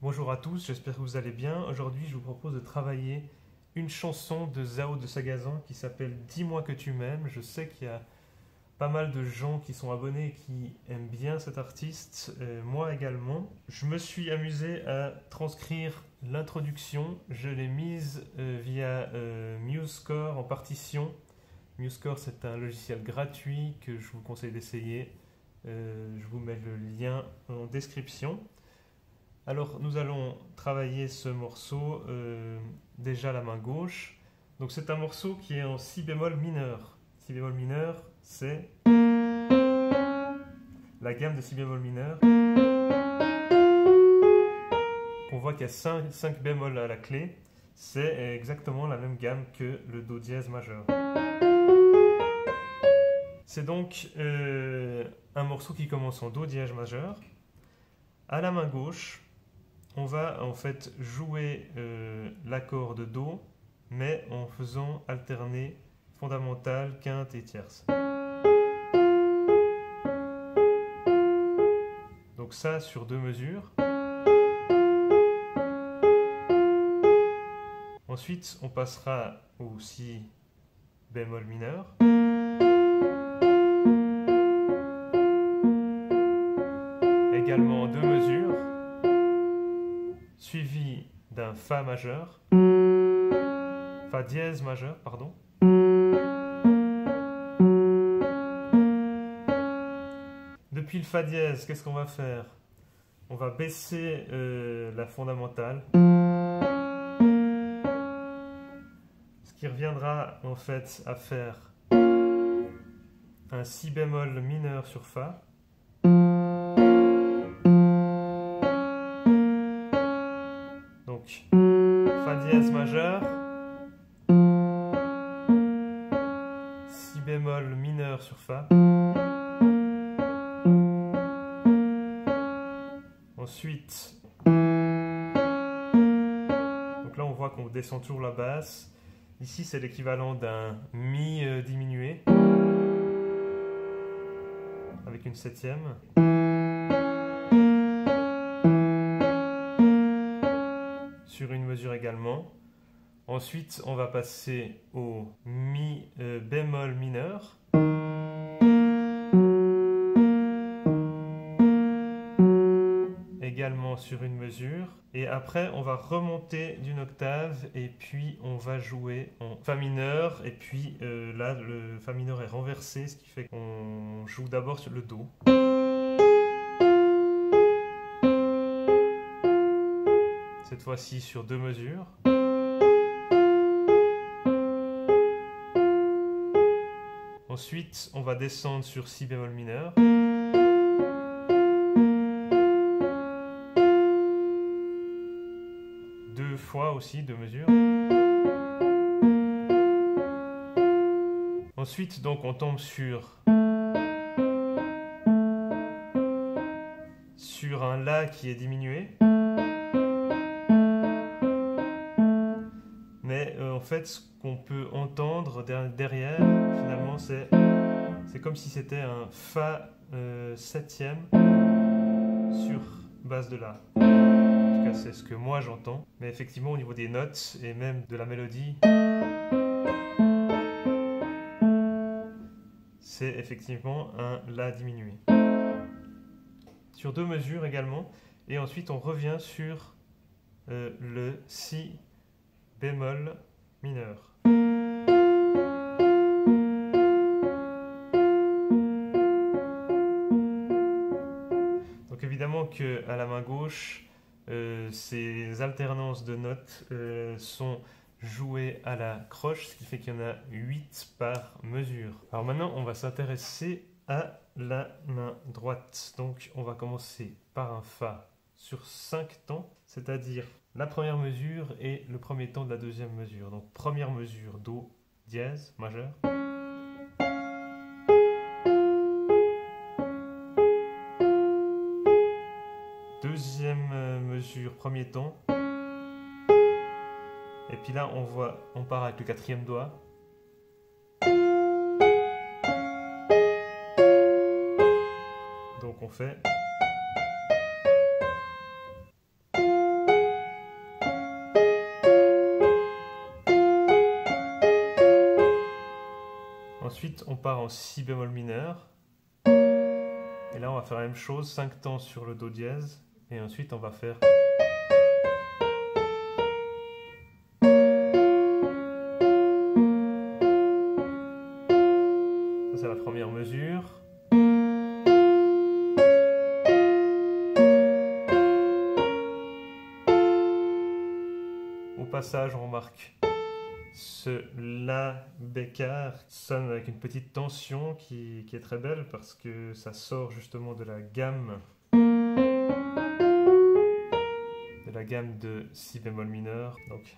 Bonjour à tous, j'espère que vous allez bien. Aujourd'hui, je vous propose de travailler une chanson de Zao de Sagazan qui s'appelle Dis-moi que tu m'aimes. Je sais qu'il y a pas mal de gens qui sont abonnés et qui aiment bien cet artiste, moi également. Je me suis amusé à transcrire l'introduction. Je l'ai mise via MuseScore en partition. MuseScore, c'est un logiciel gratuit que je vous conseille d'essayer. Je vous mets le lien en description. Alors nous allons travailler ce morceau déjà à la main gauche. Donc c'est un morceau qui est en si bémol mineur. Si bémol mineur, c'est la gamme de si bémol mineur. On voit qu'il y a 5 bémols à la clé. C'est exactement la même gamme que le Do dièse majeur. C'est donc un morceau qui commence en Do dièse majeur. À la main gauche, on va en fait jouer l'accord de Do, mais en faisant alterner fondamentale, quinte et tierce. Donc ça sur 2 mesures. Ensuite, on passera au Si bémol mineur. Également en 2 mesures, suivi d'un Fa majeur, Fa dièse majeur, pardon. Depuis le Fa dièse, qu'est-ce qu'on va faire? On va baisser la fondamentale, ce qui reviendra en fait à faire un Si bémol mineur sur Fa. Donc, Fa dièse majeur, Si bémol mineur sur Fa. Ensuite, donc là on voit qu'on descend toujours la basse. Ici c'est l'équivalent d'un Mi diminué avec une septième. Sur une mesure également. Ensuite, on va passer au Mi bémol mineur. Également sur une mesure. Et après, on va remonter d'une octave et puis on va jouer en Fa mineur. Et puis là, le Fa mineur est renversé, ce qui fait qu'on joue d'abord sur le Do. Cette fois-ci sur 2 mesures. Ensuite, on va descendre sur Si bémol mineur. Deux fois aussi, 2 mesures. Ensuite, donc, on tombe sur un La qui est diminué. Mais en fait, ce qu'on peut entendre derrière, finalement, c'est comme si c'était un Fa septième sur base de La. En tout cas, c'est ce que moi j'entends. Mais effectivement, au niveau des notes et même de la mélodie, c'est effectivement un La diminué. Sur 2 mesures également. Et ensuite, on revient sur le Si bémol mineur. Donc évidemment qu'à la main gauche, ces alternances de notes sont jouées à la croche, ce qui fait qu'il y en a 8 par mesure. Alors maintenant, on va s'intéresser à la main droite. Donc on va commencer par un Fa sur 5 temps, c'est-à-dire la première mesure et le premier temps de la deuxième mesure. Donc première mesure, Do dièse majeur. Deuxième mesure, premier temps. Et puis là, on part avec le 4e doigt. Donc on fait Ensuite, on part en si bémol mineur. Et là, on va faire la même chose, 5 temps sur le do dièse. Et ensuite, on va faire... Ça, c'est la première mesure. Au passage, on remarque ce La bécard sonne avec une petite tension qui est très belle parce que ça sort justement de la gamme de si bémol mineur. Donc,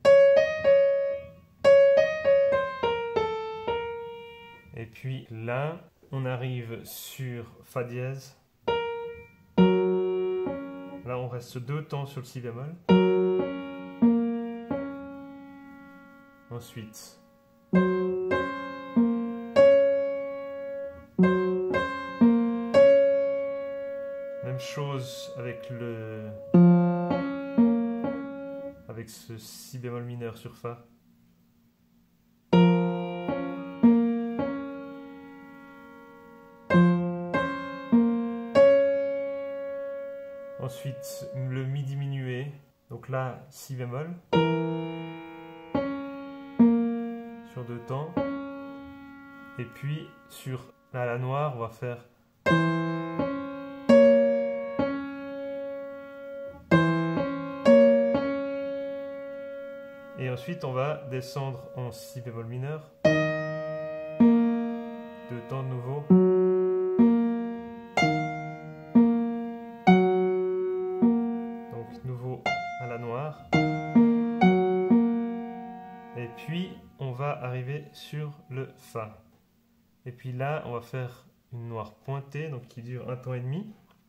et puis là, on arrive sur Fa dièse. Là, on reste 2 temps sur le si bémol. Ensuite, même chose avec ce si bémol mineur sur Fa. Ensuite, le mi diminué. Donc là, si bémol. Sur 2 temps. Et puis sur la La noire, on va faire et ensuite on va descendre en si bémol mineur. 2 temps de nouveau. Donc nouveau à La noire. Et puis on va arriver sur le Fa. Et puis là, on va faire une noire pointée, donc qui dure 1 temps et demi.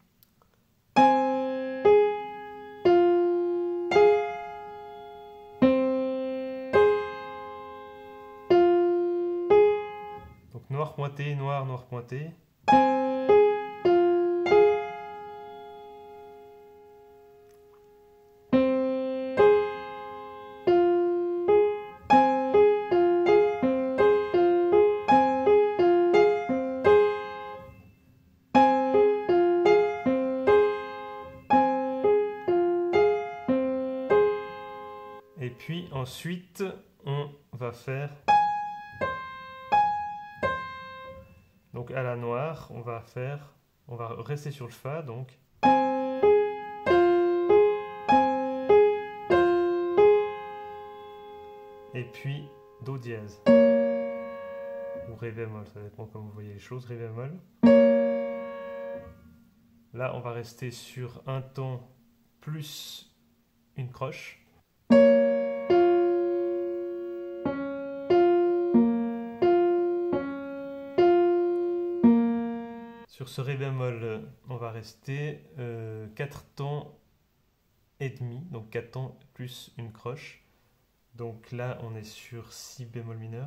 Donc noir pointé, noir, noir pointé. Et puis ensuite, on va faire... Donc à La noire, on va rester sur le Fa, donc. Et puis Do dièse. Ou Ré bémol, ça dépend comment vous voyez les choses, Ré bémol. Là, on va rester sur un ton plus une croche. Sur ce Ré bémol, on va rester 4 temps et demi, donc 4 temps plus une croche. Donc là, on est sur si bémol mineur.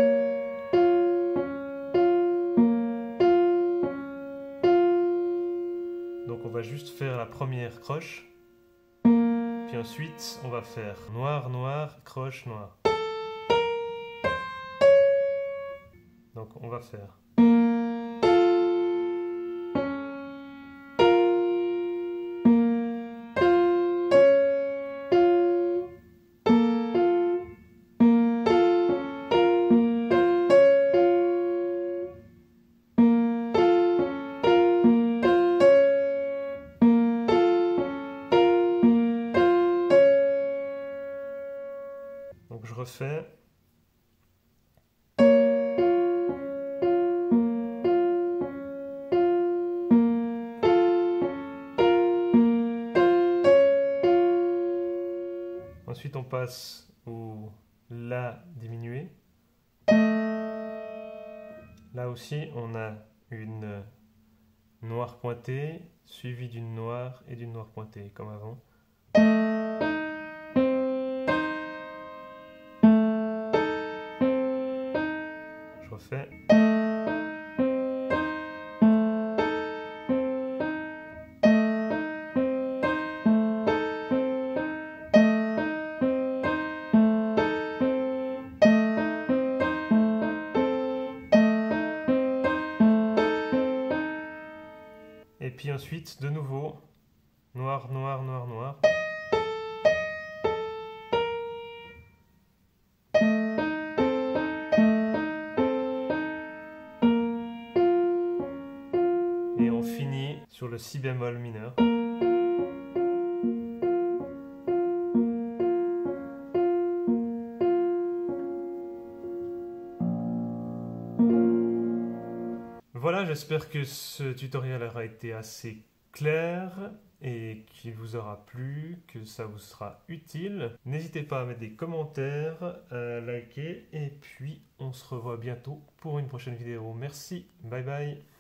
Donc on va juste faire la première croche. Puis ensuite, on va faire noir, noir, croche, noir. Donc on va faire... Donc je refais. Ensuite on passe au La diminué. Là aussi on a une noire pointée suivie d'une noire et d'une noire pointée comme avant. Fait. suite, de nouveau, noir, noir, noir, noir. Et on finit sur le si bémol mineur. Voilà, j'espère que ce tutoriel aura été assez clair et qu'il vous aura plu, que ça vous sera utile. N'hésitez pas à mettre des commentaires, à liker et puis on se revoit bientôt pour une prochaine vidéo. Merci, bye bye.